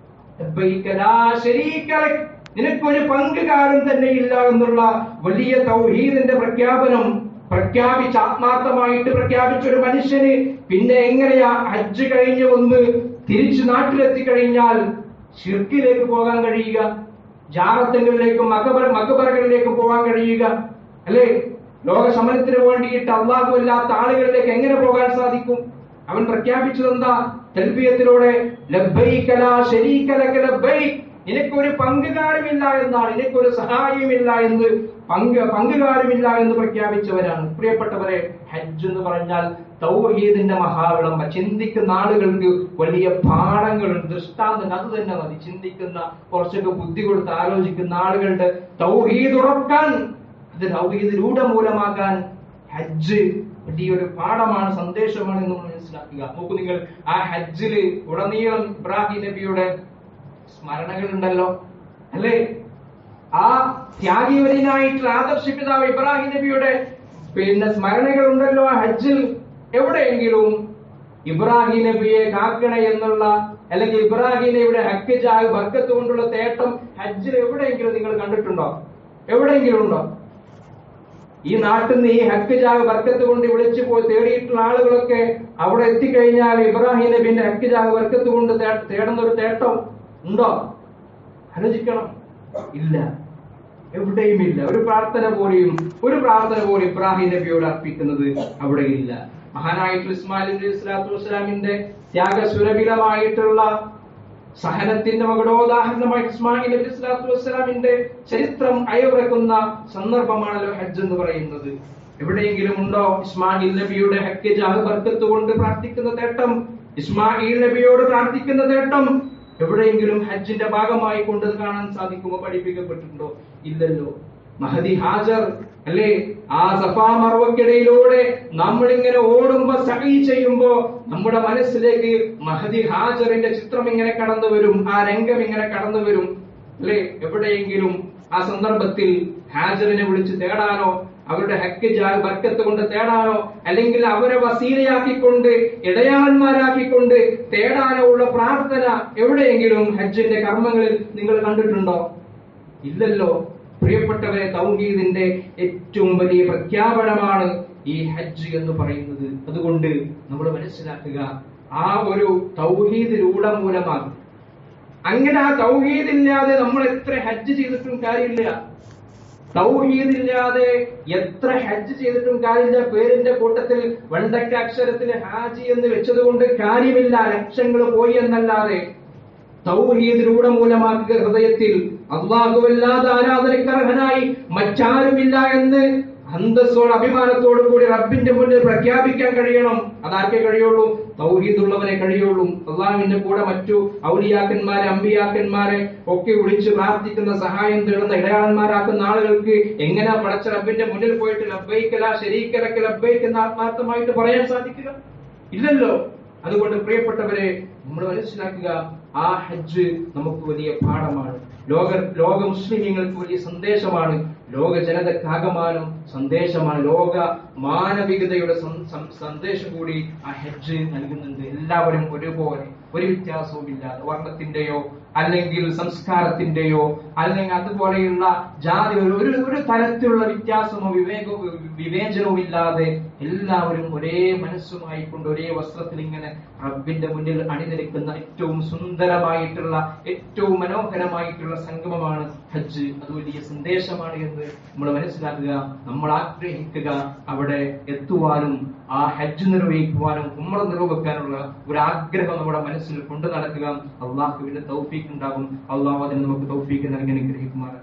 നിനക്കൊരു പങ്കുകാരൻ തന്നെ ഇല്ല എന്നുള്ള വലിയ തൗഹീദിന്റെ പ്രഖ്യാപനം പ്രഖ്യാപിച്ച് ആത്മാർത്ഥമായിട്ട് പ്രഖ്യാപിച്ച ഒരു മനുഷ്യന് പിന്നെ എങ്ങനെയാ ഹജ്ജ് കഴിഞ്ഞ് ഒന്ന് തിരിച്ചു നാട്ടിലെത്തി കഴിഞ്ഞാൽ ശിർക്കിലേക്ക് പോകാൻ കഴിയുക? ജാറത്തുകളിലേക്കും മക്കബറകളിലേക്കും പോകാൻ കഴിയുക? അല്ലെ? ലോകശമനത്തിന് വേണ്ടിയിട്ട് അള്ളാഹു അല്ലാത്ത ആളുകളിലേക്ക് എങ്ങനെ പോകാൻ സാധിക്കും? അവൻ പ്രഖ്യാപിച്ചതെന്താ? തൽബിയത്തിലൂടെ ലബ്ബൈക ലാ ശരീക ലക ലബ്ബൈക്, നിനക്കൊരു പങ്കുകാരുമില്ല എന്നാണ്, നിനക്കൊരു സഹായവുമില്ല എന്ന്, പങ്കുകാരുമില്ല എന്ന് പ്രഖ്യാപിച്ചവരാണ്. പ്രിയപ്പെട്ടവരെ, ഹജ്ജ് എന്ന് പറഞ്ഞാൽ തൗഹീദിന്റെ മഹാവിളംബ. ചിന്തിക്കുന്ന ആളുകൾക്ക് വലിയ പാഠങ്ങളുണ്ട്, ദൃഷ്ടാന്തങ്ങൾ. അത് തന്നെ മതി. ചിന്തിക്കുന്ന, കുറച്ചൊക്കെ ബുദ്ധി കൊടുത്ത് ആലോചിക്കുന്ന ആളുകളുടെ തൗഹീദ് ഉറക്കാൻ, അത് തൗഹീദിലൂടെ മൂലമാക്കാൻ ഹജ്ജ് വലിയൊരു പാഠമാണ്, സന്ദേശമാണ് എന്ന് നമ്മൾ മനസ്സിലാക്കുക. നോക്കൂ നിങ്ങൾ, ആ ഹജ്ജില് ഉടനീളം ഇബ്രാഹിം നബിയുടെ സ്മരണകൾ ഉണ്ടല്ലോ, അല്ലേ? ആ ത്യാഗീവര്യനായിട്ടുള്ള ആദർശ പിതാവ് ഇബ്രാഹിം നബിയുടെ സ്മരണകൾ ഉണ്ടല്ലോ ആ ഹജ്ജിൽ. എവിടെയെങ്കിലും ഇബ്രാഹിം നബിയെ കാക്കണേ എന്നുള്ള, അല്ലെങ്കിൽ ഇബ്രാഹിം നബിയുടെ ഹക്ക് ജാഗ് ബർക്കത്ത് കൊണ്ടുള്ള തേട്ടം ഹജ്ജിൽ എവിടെയെങ്കിലും നിങ്ങൾ കണ്ടിട്ടുണ്ടോ? എവിടെയെങ്കിലും ഉണ്ടോ? ഈ നാട്ടിൽ നിന്ന് ഈ ഹക്ക് ജാഗ് ബർക്കത്ത് കൊണ്ട് വിളിച്ചു പോയി തേടിയിട്ടുള്ള ആളുകളൊക്കെ അവിടെ എത്തിക്കഴിഞ്ഞാൽ ഇബ്രാഹിം നബിന്റെ ഹക്ക് ജാഗ് ബർക്കത്ത് കൊണ്ട് തേടുന്ന ഒരു തേട്ടം ഉണ്ടോ? ആലോചിക്കണം. ഇല്ല, എവിടെയും ഇല്ല. ഒരു പ്രാർത്ഥന പോലും ഇബ്രാഹിം നബിയോട് അർപ്പിക്കുന്നത് അവിടെ ഇല്ല. മഹാനായിട്ടുള്ള ഇസ്മായിൽ നബി സ്വല്ലല്ലാഹു അലൈഹി വസല്ലമിന്റെ ത്യാഗസുരഭിലമായിട്ടുള്ള സഹനത്തിന്റെ മകുടോദാഹരണമായി ഇസ്മായിൽ നബി സ്വല്ലല്ലാഹു അലൈഹി വസല്ലമിന്റെ ചരിത്രം അയവിറക്കുന്ന സന്ദർഭമാണല്ലോ ഹജ്ജ് എന്ന് പറയുന്നത്. എവിടെയെങ്കിലും ഉണ്ടോ ഇസ്മായിൽ നബിയുടെ ഹക്ക് ജാഗ് ബർക്കത്ത് കൊണ്ട് പ്രാർത്ഥിക്കുന്ന തേട്ടം, ഇസ്മായിൽ നബിയോട് പ്രാർത്ഥിക്കുന്ന തേട്ടം എവിടെയെങ്കിലും ഹജ്ജിന്റെ ഭാഗമായി കൊണ്ട് കാണാൻ സാധിക്കുമോ? പഠിപ്പിക്കപ്പെട്ടിട്ടുണ്ടോ? ഇല്ലല്ലോ. മഹദി ഹാജർ, അല്ലേ? ആ സഫാ മർവക്കിടയിലൂടെ നമ്മൾ ഇങ്ങനെ ഓടുമ്പോ സഈ ചെയ്യുമ്പോ നമ്മുടെ മനസ്സിലേക്ക് മഹദി ഹാജറിന്റെ ചിത്രം ഇങ്ങനെ കടന്നു വരും, ആ രംഗം ഇങ്ങനെ കടന്നു വരും, അല്ലേ? എവിടെയെങ്കിലും ആ സന്ദർഭത്തിൽ ഹാജറിനെ വിളിച്ച് തേടാനോ, അവരുടെ ഹക്ക് ജാഗ് ബർക്കത്ത് കൊണ്ട് തേടാനോ, അല്ലെങ്കിൽ അവരെ വസീലയാക്കിക്കൊണ്ട് ഇടയാളന്മാരാക്കിക്കൊണ്ട് തേടാനോ ഉള്ള പ്രാർത്ഥന എവിടെയെങ്കിലും ഹജ്ജിന്റെ കർമ്മങ്ങളിൽ നിങ്ങൾ കണ്ടിട്ടുണ്ടോ? ഇല്ലല്ലോ. പ്രിയപ്പെട്ടവരെ, തൗഹീദിന്റെ ഏറ്റവും വലിയ പ്രഖ്യാപനമാണ് ഈ ഹജ്ജ് എന്ന് പറയുന്നത്. അതുകൊണ്ട് നമ്മൾ മനസ്സിലാക്കുക, ആ ഒരു തൗഹീദിലൂടെ മൂലമാകും. അങ്ങനെ ആ തൗഹീദില്ലാതെ നമ്മൾ എത്ര ഹജ്ജ് ചെയ്തിട്ടും കാര്യമില്ല. തൗഹീദില്ലാതെ എത്ര ഹജ്ജ് ചെയ്തിട്ടും കാര്യമില്ല. പേരിന്റെ കൂട്ടത്തിൽ വെണ്ടക്ക അക്ഷരത്തിൽ ഹാജി എന്ന് വെച്ചത് കൊണ്ട് കാര്യമില്ല. ലക്ഷങ്ങൾ പോയി എന്നല്ലാതെ തൗഹീദിലൂടെ മൂലമാക്കുക. ഹൃദയത്തിൽ അല്ലാഹുവല്ലാതെ ആരാധനക്കർഹനായി മറ്റാരുമില്ല എന്ന് അന്തസ്സോട് അഭിമാനത്തോടു കൂടി റബ്ബിന്റെ മുന്നിൽ പ്രഖ്യാപിക്കാൻ കഴിയണം. അതാർക്കേ കഴിയുള്ളൂ? തൗഹീദുള്ളവനെ കഴിയുള്ളൂ. അള്ളാഹുവിന്റെ കൂടെ മറ്റു ഔലിയാക്കന്മാരെ, അമ്പിയാക്കന്മാരെ ഒക്കെ വിളിച്ച് പ്രാർത്ഥിക്കുന്ന, സഹായം തേടുന്ന, ഇടയാളന്മാരാക്കുന്ന ആളുകൾക്ക് എങ്ങനെ പടച്ച റബ്ബിന്റെ മുന്നിൽ പോയിട്ട് ലബ്ബൈക ലാ ശരീക ലക ലബ്ബൈക എന്ന് ആത്മാർത്ഥമായിട്ട് പറയാൻ സാധിക്കുക? ഇല്ലല്ലോ. അതുകൊണ്ട് പ്രിയപ്പെട്ടവരെ, നമ്മൾ മനസ്സിലാക്കുക, ആ ഹജ്ജ് നമുക്ക് വലിയ പാഠമാണ്. ലോക മുസ്ലിമീങ്ങൾക്ക് വലിയ സന്ദേശമാണ്. ലോക ജനതക്കാകമാനം സന്ദേശമാണ്. ലോക മാനവികതയുടെ സന്ദേശം കൂടി ആ ഹജ്ജ് നൽകുന്നുണ്ട്. എല്ലാവരും ഒരുപോലെ, ഒരു വ്യത്യാസവും ഇല്ലാതെ, വർണ്ണത്തിന്റെയോ അല്ലെങ്കിൽ സംസ്കാരത്തിന്റെയോ അല്ലെങ്കിൽ അതുപോലെയുള്ള ജാതി ഒരു തരത്തിലുള്ള വ്യത്യാസമോ വിവേചനവും ഇല്ലാതെ എല്ലാവരും ഒരേ മനസ്സുമായിക്കൊണ്ട് ഒരേ വസ്ത്രത്തിൽ ഇങ്ങനെ റബ്ബിന്റെ മുന്നിൽ അണിനിരക്കുന്ന ഏറ്റവും സുന്ദരമായിട്ടുള്ള, ഏറ്റവും മനോഹരമായിട്ടുള്ള സംഗമമാണ് ഹജ്ജ്. അത് വലിയ സന്ദേശമാണ് എന്ന് നമ്മൾ മനസ്സിലാക്കുക. നമ്മൾ ആഗ്രഹിക്കുക അവിടെ എത്തുവാനും ആ ഹജ്ജ് നിർവഹിക്കുവാനും ഉംറ നിർവഹിക്കാനുള്ള ഒരു ആഗ്രഹം നമ്മുടെ മനസ്സിൽ കൊണ്ടു നടക്കുക. അള്ളാഹുവിന്റെ തൗഫീഖ് ഉണ്ടാകും. അള്ളാഹു അതിന് നമുക്ക് തൗഫീഖ് നൽകി അനുഗ്രഹിക്കുമാറാകട്ടെ.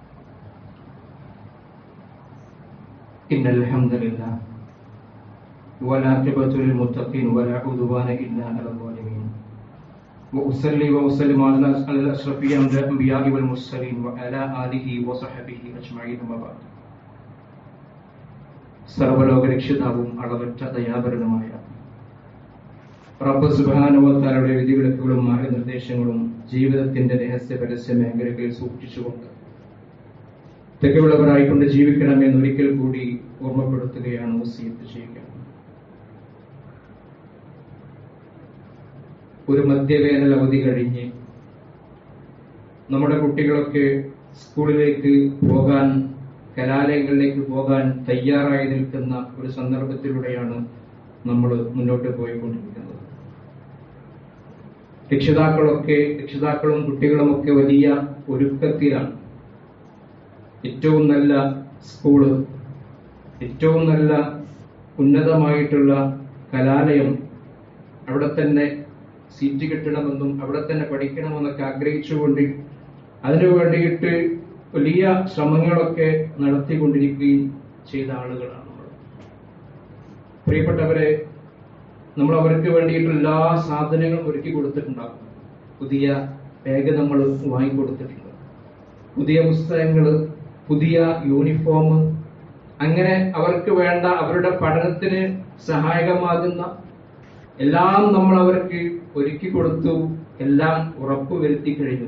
ഇന്നൽ ഹംദുലില്ലാഹ് والعاقبة للمتقين ولا عدوان إلا على الظالمين وأصلي وأسلم على الأشرف الأنبياء والمرسلين وعلى آله وصحبه أجمعين أما بعد. സർവ്വലോക രക്ഷിതാവും അളവറ്റ ദയാപരനുമായ റബ്ബ് സുബ്ഹാനഹു വ തആലയുടെ വിധിവിലക്കുകളും മാർഗനിർദ്ദേശങ്ങളും ജീവിതത്തിന്റെ രഹസ്യ പരസ്യ മേഖലകളിൽ സൂക്ഷിച്ചുകൊണ്ട് തികവുള്ളവരായിക്കൊണ്ട് ജീവിക്കണമെന്ന് ഒരിക്കൽ കൂടി ഓർമ്മപ്പെടുത്തുകയാണ് വസിയത്ത് ചെയ്യുക. ഒരു മധ്യവേനൽ അവധി കഴിഞ്ഞ് നമ്മുടെ കുട്ടികളൊക്കെ സ്കൂളിലേക്ക് പോകാൻ, കലാലയങ്ങളിലേക്ക് പോകാൻ തയ്യാറായി നിൽക്കുന്ന ഒരു സന്ദർഭത്തിലൂടെയാണ് നമ്മൾ മുന്നോട്ട് പോയിക്കൊണ്ടിരിക്കുന്നത്. രക്ഷിതാക്കളും കുട്ടികളുമൊക്കെ വലിയ ഒരുക്കത്തിലാണ്. ഏറ്റവും നല്ല സ്കൂള്, ഏറ്റവും നല്ല ഉന്നതമായിട്ടുള്ള കലാലയം, അവിടെ തന്നെ സീറ്റ് കിട്ടണമെന്നും അവിടെ തന്നെ പഠിക്കണമെന്നൊക്കെ ആഗ്രഹിച്ചുകൊണ്ട് അതിനു വേണ്ടിയിട്ട് വലിയ ശ്രമങ്ങളൊക്കെ നടത്തിക്കൊണ്ടിരിക്കുകയും ചെയ്ത ആളുകളാണ് നമ്മൾ. പ്രിയപ്പെട്ടവരെ, നമ്മൾ അവർക്ക് വേണ്ടിയിട്ട് എല്ലാ സാധനങ്ങളും ഒരുക്കി കൊടുത്തിട്ടുണ്ടാകും. പുതിയ ബാഗ് നമ്മൾ വാങ്ങിക്കൊടുത്തിട്ടുണ്ട്, പുതിയ പുസ്തകങ്ങൾ, പുതിയ യൂണിഫോം, അങ്ങനെ അവർക്ക് വേണ്ട അവരുടെ പഠനത്തിന് സഹായകമാകുന്ന എല്ലാം നമ്മൾ അവർക്ക് ഒരുക്കി കൊടുത്തു, എല്ലാം ഉറപ്പുവരുത്തി കഴിഞ്ഞു.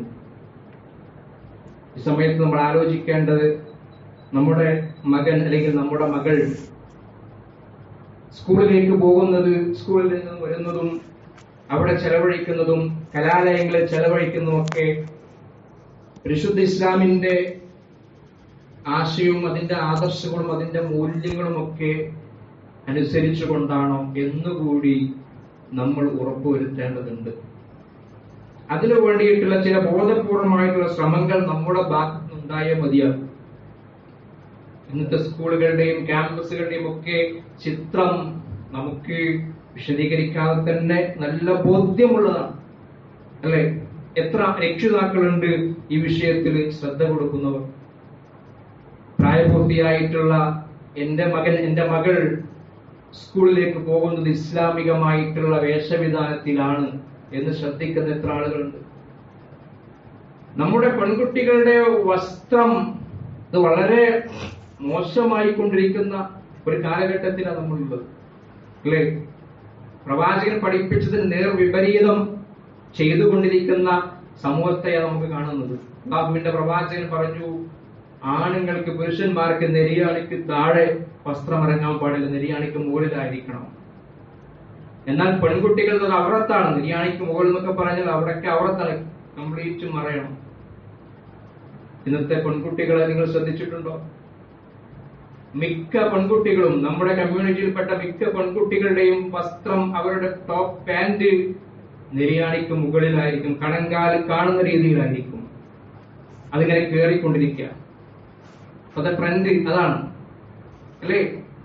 ഈ സമയത്ത് നമ്മൾ ആലോചിക്കേണ്ടത്, നമ്മുടെ മകൻ അല്ലെങ്കിൽ നമ്മുടെ മകൾ സ്കൂളിലേക്ക് പോകുന്നത്, സ്കൂളിൽ നിന്നും വരുന്നതും അവിടെ ചെലവഴിക്കുന്നതും കലാലയങ്ങളിൽ ചെലവഴിക്കുന്നതുമൊക്കെ പരിശുദ്ധ ഇസ്ലാമിന്റെ ആശയവും അതിന്റെ ആദർശങ്ങളും അതിന്റെ മൂല്യങ്ങളും ഒക്കെ അനുസരിച്ചുകൊണ്ടാണോ എന്നുകൂടി നമ്മൾ ഉറപ്പുവരുത്തേണ്ടതുണ്ട്. അതിനു വേണ്ടിയിട്ടുള്ള ചില ബോധപൂർവമായിട്ടുള്ള ശ്രമങ്ങൾ നമ്മുടെ ഭാഗത്തുനിന്നുണ്ടായേ മതിയാകും. ഇന്നത്തെ സ്കൂളുകളുടെയും ക്യാമ്പസുകളുടെയും ഒക്കെ ചിത്രം നമുക്ക് വിശദീകരിക്കാതെ തന്നെ നല്ല ബോധ്യമുള്ളതാണ്, അല്ലെ? എത്ര രക്ഷിതാക്കളുണ്ട് ഈ വിഷയത്തിൽ ശ്രദ്ധ കൊടുക്കുന്നവർ? പ്രായപൂർത്തിയായിട്ടുള്ള എന്റെ മകൻ, എന്റെ മകൾ സ്കൂളിലേക്ക് പോകുന്നത് ഇസ്ലാമികമായിട്ടുള്ള വേഷവിധാനത്തിലാണ് എന്ന് ശ്രദ്ധിക്കുന്ന എത്ര ആളുകളുണ്ട്? നമ്മുടെ പെൺകുട്ടികളുടെ വസ്ത്രം ഇത് വളരെ മോശമായിക്കൊണ്ടിരിക്കുന്ന ഒരു കാലഘട്ടത്തിലാണ് നമ്മളുള്ളത്, അല്ലേ? പ്രവാചകൻ പഠിപ്പിച്ചതിന് നേർ വിപരീതം ചെയ്തുകൊണ്ടിരിക്കുന്ന സമൂഹത്തെയാണ് നമുക്ക് കാണുന്നത്. അല്ലാഹുവിന്റെ പ്രവാചകൻ പറഞ്ഞു, ആണുങ്ങൾക്ക്, പുരുഷന്മാർക്ക് നെരിയാണിക്ക് താഴെ വസ്ത്രം ഇറങ്ങാൻ പാടില്ല, നെരിയാണിക്ക് മുകളിലായിരിക്കണം. എന്നാൽ പെൺകുട്ടികളുടെ അവറത്താണ്. നെരിയാണിക്ക് മുകളിൽ എന്നൊക്കെ പറഞ്ഞാൽ അവിടൊക്കെ അവറത്താണ്, കംപ്ലീറ്റ് മറയണം. ഇന്നത്തെ പെൺകുട്ടികളെ നിങ്ങൾ ശ്രദ്ധിച്ചിട്ടുണ്ടോ? മിക്ക പെൺകുട്ടികളും, നമ്മുടെ കമ്മ്യൂണിറ്റിയിൽപ്പെട്ട മിക്ക പെൺകുട്ടികളുടെയും വസ്ത്രം, അവരുടെ ടോപ്പ് പാന്റ് നെരിയാണിക്ക് മുകളിലായിരിക്കും, കണങ്കാല് കാണുന്ന രീതിയിലായിരിക്കും. അതിങ്ങനെ കേറിക്കൊണ്ടിരിക്കുക. അത് ട്രെൻഡ്, അതാണ്, അല്ലേ?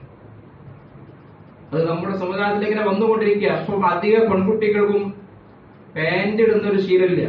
അത് നമ്മുടെ സമുദായത്തിൽ ഇങ്ങനെ വന്നുകൊണ്ടിരിക്കുക. അപ്പം അധിക പെൺകുട്ടികൾക്കും പാന്റ് ഇടുന്ന ഒരു ശീലമില്ല.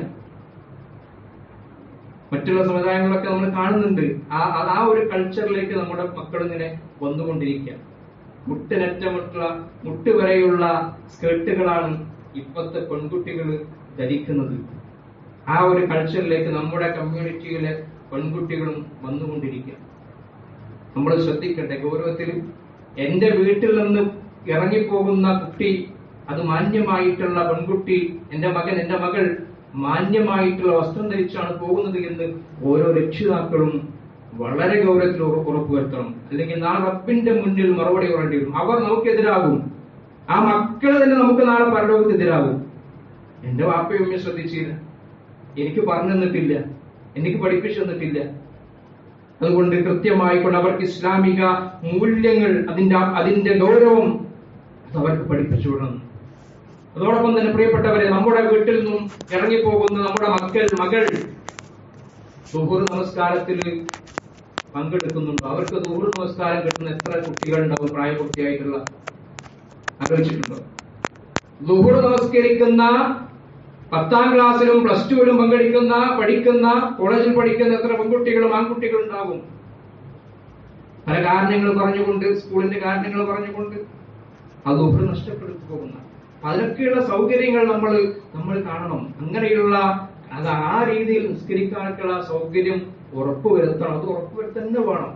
മറ്റുള്ള സമുദായങ്ങളൊക്കെ നമ്മൾ കാണുന്നുണ്ട്. ആ ഒരു കൾച്ചറിലേക്ക് നമ്മുടെ മക്കൾ ഇങ്ങനെ വന്നുകൊണ്ടിരിക്കുക. മുട്ടിനറ്റമുള്ള, മുട്ട് വരെയുള്ള സ്കേർട്ടുകളാണ് ഇപ്പോഴത്തെ പെൺകുട്ടികൾ ധരിക്കുന്നത്. ആ ഒരു കൾച്ചറിലേക്ക് നമ്മുടെ കമ്മ്യൂണിറ്റിയിലെ പെൺകുട്ടികളും വന്നുകൊണ്ടിരിക്കുക. നമ്മൾ ശ്രദ്ധിക്കട്ടെ ഗൗരവത്തിൽ. എന്റെ വീട്ടിൽ നിന്ന് ഇറങ്ങിപ്പോകുന്ന കുട്ടി, അത് മാന്യമായിട്ടുള്ള പെൺകുട്ടി, എന്റെ മകൻ, എന്റെ മകൾ മാന്യമായിട്ടുള്ള വസ്ത്രം ധരിച്ചാണ് പോകുന്നത് എന്ന് ഓരോ രക്ഷിതാക്കളും വളരെ ഗൗരവത്തിൽ ഉറപ്പുവരുത്തണം. അല്ലെങ്കിൽ നാളെ റബ്ബിന്റെ മുന്നിൽ മറുപടി പറയേണ്ടി വരും. അവർ നമുക്കെതിരാകും. ആ മക്കൾ തന്നെ നമുക്ക് നാളെ പരലോകത്തെതിരാകും. എന്റെ വാപ്പയും ഉമ്മയും ശ്രദ്ധിച്ചില്ല, എനിക്ക് പറഞ്ഞു തന്നിട്ടില്ല, എനിക്ക് പഠിപ്പിച്ചു തന്നിട്ടില്ല. അതുകൊണ്ട് കൃത്യമായിക്കൊണ്ട് അവർക്ക് ഇസ്ലാമിക മൂല്യങ്ങൾ, അതിന്റെ ഗൗരവം അത് അവർക്ക് പഠിപ്പിച്ചു വിടണം. അതോടൊപ്പം തന്നെ പ്രിയപ്പെട്ടവരെ, നമ്മുടെ വീട്ടിൽ നിന്നും ഇറങ്ങിപ്പോകുന്ന നമ്മുടെ മകൾ സുഹൂർ നമസ്കാരത്തിൽ പങ്കെടുക്കുന്നുണ്ടോ? അവർക്ക് സുഹൂർ നമസ്കാരം കിട്ടുന്ന എത്ര കുട്ടികളുണ്ടാവും പ്രായപൂർത്തിയായിട്ടുള്ള? ആലോചിച്ചിട്ടുണ്ടോ? സുഹൂർ നമസ്കരിക്കുന്ന 10ാം ക്ലാസ്സിലും പ്ലസ് ടുവിലും പഠിക്കുന്ന കോളേജിൽ പഠിക്കുന്ന എത്ര പെൺകുട്ടികളും ആൺകുട്ടികളും ഉണ്ടാകും? പല കാരണങ്ങൾ പറഞ്ഞുകൊണ്ട്, സ്കൂളിന്റെ കാരണങ്ങൾ പറഞ്ഞുകൊണ്ട് അത് ളുഹ്ർ നഷ്ടപ്പെടുത്തി പോകുന്ന. അതിനൊക്കെയുള്ള സൗകര്യങ്ങൾ നമ്മൾ കാണണം. അങ്ങനെയുള്ള അത് ആ രീതിയിൽ നിസ്കരിക്കാനുള്ള സൗകര്യം ഉറപ്പുവരുത്തണം. അത് ഉറപ്പുവരുത്തന്നെ വേണം.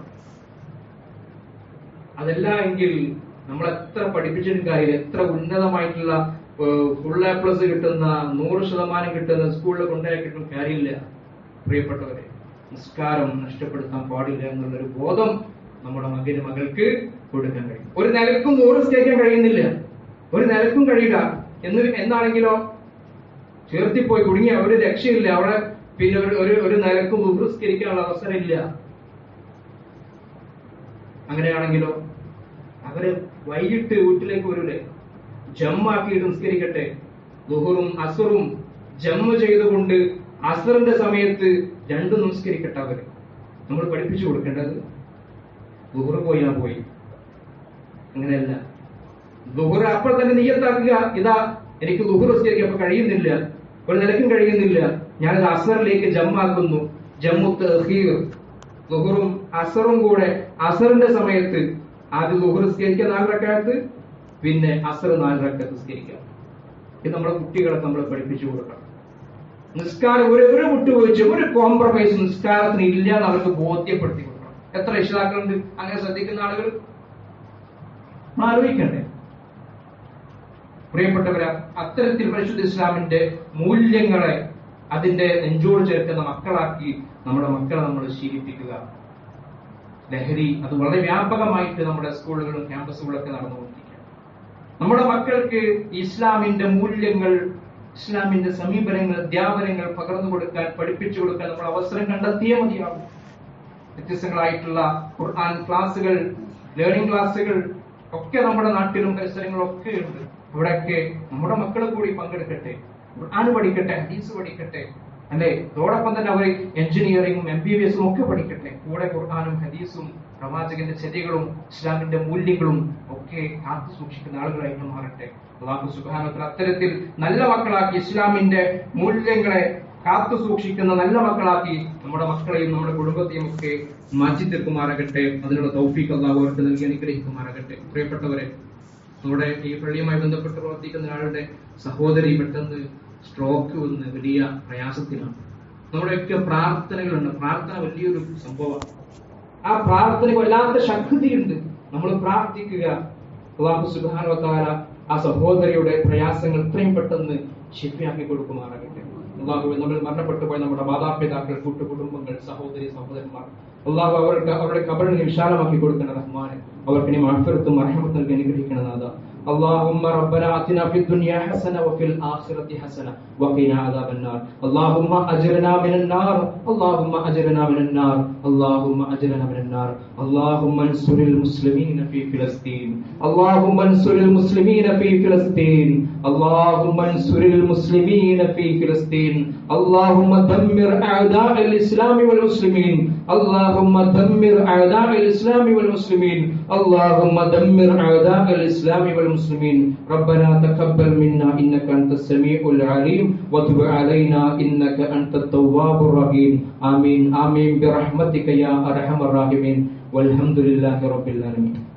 അതല്ല എങ്കിൽ നമ്മൾ എത്ര പഠിപ്പിച്ചിട്ടും കാര്യമില്ല. എത്ര ഉന്നതമായിട്ടുള്ള ഫുൾ A+ കിട്ടുന്ന 100% കിട്ടുന്ന സ്കൂളിൽ കൊണ്ടുപോയിട്ടും കാര്യമില്ല. പ്രിയപ്പെട്ടവരെ, നിസ്കാരം നഷ്ടപ്പെടുത്താൻ പാടില്ല എന്നുള്ളൊരു ബോധം നമ്മുടെ മകൾക്ക് കൊടുക്കാൻ കഴിയും. ഒരു നിലക്കും 100 നിസ്കരിക്കാൻ കഴിയുന്നില്ല, ഒരു നിലക്കും കഴിയില്ല എന്നാണെങ്കിലോ ചേർത്തിപ്പോയി കുടുങ്ങിയ ഒരു രക്ഷയില്ല. അവിടെ പിന്നെ ഒരു നിലക്കും നിസ്കരിക്കാനുള്ള അവസരമില്ല. അങ്ങനെയാണെങ്കിലോ അവര് വൈകിട്ട് വീട്ടിലേക്ക് വരൂലേ, ജമ്മാക്കിയിട്ട് നിസ്കരിക്കട്ടെ. ളുഹറും അസറും ജമ്മ ചെയ്തുകൊണ്ട് അസറിന്റെ സമയത്ത് രണ്ടും നിസ്കരിക്കട്ടെ. അവര് നമ്മൾ പഠിപ്പിച്ചു കൊടുക്കേണ്ടത് ളുഹർ പോയി അങ്ങനെയല്ല. ളുഹർ അപ്പോൾ തന്നെ നിയ്യത്താക്കുക, ഇതാ എനിക്ക് ളുഹർ നിസ്കരിക്കാൻ അപ്പൊ കഴിയുന്നില്ല, ഒരു നിലക്കും കഴിയുന്നില്ല, ഞാനിത് അസറിലേക്ക് ജമ്മാക്കുന്നു. ജമ്മു തഖീർ, ളുഹറും അസറും കൂടെ അസറിന്റെ സമയത്ത് ആദ്യം ളുഹർ നിസ്കരിക്കുക 4 റക്അത്ത്, പിന്നെ അസർ 4 റക്അത്ത് നിസ്കരിക്കുക. ഇത് നമ്മുടെ കുട്ടികളെ നമ്മൾ പഠിപ്പിച്ചു കൊടുക്കണം. നിസ്കാരം ഒരു വിട്ടുവീഴ്ച, ഒരു കോംപ്രമൈസ് നിസ്കാരത്തിന് ഇല്ല എന്ന് അവർക്ക് ബോധ്യപ്പെടുത്തി കൊടുക്കണം. എത്ര രക്ഷിതാക്കളുണ്ട് അങ്ങനെ ശ്രദ്ധിക്കുന്ന ആളുകൾ? ആലോചിക്കണ്ടേ പ്രിയപ്പെട്ടവരെ? അത്തരത്തിൽ പരിശുദ്ധ ഇസ്ലാമിന്റെ മൂല്യങ്ങളെ അതിന്റെ നെഞ്ചോട് ചേർക്കുന്ന മക്കളാക്കി നമ്മുടെ മക്കളെ നമ്മൾ ശീലിപ്പിക്കുക. ലഹരി അത് വളരെ വ്യാപകമായിട്ട് നമ്മുടെ സ്കൂളുകളും ക്യാമ്പസുകളൊക്കെ നടന്നുകൊണ്ടിരിക്കുക. നമ്മുടെ മക്കൾക്ക് ഇസ്ലാമിന്റെ മൂല്യങ്ങൾ, ഇസ്ലാമിന്റെ സമീപനങ്ങൾ, അധ്യാപനങ്ങൾ പകർന്നു കൊടുക്കാൻ, പഠിപ്പിച്ചു കൊടുക്കാൻ നമ്മൾ അവസരം കണ്ടെത്തിയേ മതിയാവും. വ്യത്യസ്തങ്ങളായിട്ടുള്ള ഖുർആൻ ക്ലാസുകൾ, ലേണിംഗ് ക്ലാസുകൾ ഒക്കെ നമ്മുടെ നാട്ടിലും പരിസരങ്ങളും ഒക്കെ ഉണ്ട്. അവിടെയൊക്കെ നമ്മുടെ മക്കൾ കൂടി പങ്കെടുക്കട്ടെ, ഖുർആൻ പഠിക്കട്ടെ, ഹദീസ് പഠിക്കട്ടെ, അല്ലെ? അതോടൊപ്പം തന്നെ അവർ എഞ്ചിനീയറിംഗും MBBS ഒക്കെ പഠിക്കട്ടെ. കൂടെ ഖുർആനും ഹദീസും പ്രവാചകന്റെ ചര്യകളും ഇസ്ലാമിന്റെ മൂല്യങ്ങളും ഒക്കെ കാത്തു സൂക്ഷിക്കുന്ന ആളുകളായിട്ട് മാറട്ടെ. അല്ലാഹു സുബ്ഹാനഹു വ തആല അത്തരത്തിൽ നല്ല മക്കളാക്കി, ഇസ്ലാമിന്റെ മൂല്യങ്ങളെ കാത്തു സൂക്ഷിക്കുന്ന നല്ല മക്കളാക്കി നമ്മുടെ മക്കളെയും നമ്മുടെ കുടുംബത്തെയും ഒക്കെ മാറ്റി തീർക്കുമാറാകട്ടെ. അതിനുള്ള തൗഫീഖ് അല്ലാഹു അവർക്ക് നൽകി അനുഗ്രഹിക്കുമാറാകട്ടെ. പ്രിയപ്പെട്ടവരെ, നമ്മുടെ ഈ പള്ളിയുമായി ബന്ധപ്പെട്ട് പ്രവർത്തിക്കുന്ന ഒരാളുടെ സഹോദരി പെട്ടെന്ന് സ്ട്രോക്ക് വന്ന് വലിയ പ്രയാസത്തിലാണ്. നമ്മുടെയൊക്കെ പ്രാർത്ഥനകളുണ്ട്. പ്രാർത്ഥന വലിയൊരു സംഭവമാണ്. ആ പ്രാർത്ഥനയ്ക്ക് വല്ലാത്ത ശക്തിയുണ്ട്. നമ്മൾ പ്രാർത്ഥിക്കുക, അല്ലാഹു സുബ്ഹാനഹു വ തആല ആ സഹോദരിയുടെ പ്രയാസങ്ങൾ എത്രയും പെട്ടെന്ന് ശിഫയാക്കി കൊടുക്കുമാറാകട്ടെ. അല്ലാഹു നമ്മൾ മരണപ്പെട്ടു പോയ നമ്മുടെ മാതാപിതാക്കൾ, കൂട്ടുകുടുംബങ്ങൾ, സഹോദരി സഹോദരന്മാർ, അല്ലാഹു അവരുടെ ഖബറിനെ വിശാലമാക്കി കൊടുക്കണം റഹ്മാനെ. അവർക്ക് നീ മഗ്ഫിറത്തും റഹ്മത്തും നൽകി അനുഗ്രഹിക്കണം നാഥാ. اللهم ربنا آتنا في الدنيا حسنة وفي الآخرة حسنة وقنا عذاب النار. اللهم أجرنا من النار، اللهم أجرنا من النار، اللهم أجرنا من النار. اللهم انصر المسلمين في فلسطين، اللهم انصر المسلمين في فلسطين، اللهم انصر المسلمين في فلسطين. اللهم دمر أعداء الإسلام والمسلمين، اللهم دمر أعداء الإسلام والمسلمين، اللهم دمر أعداء الإسلام والمسلمين. ربنا تقبل منا إنك أنت السميع العليم وتب علينا إنك أنت التواب الرحيم. آمين آمين برحمتك يا أرحم الراحمين والحمد لله رب العالمين.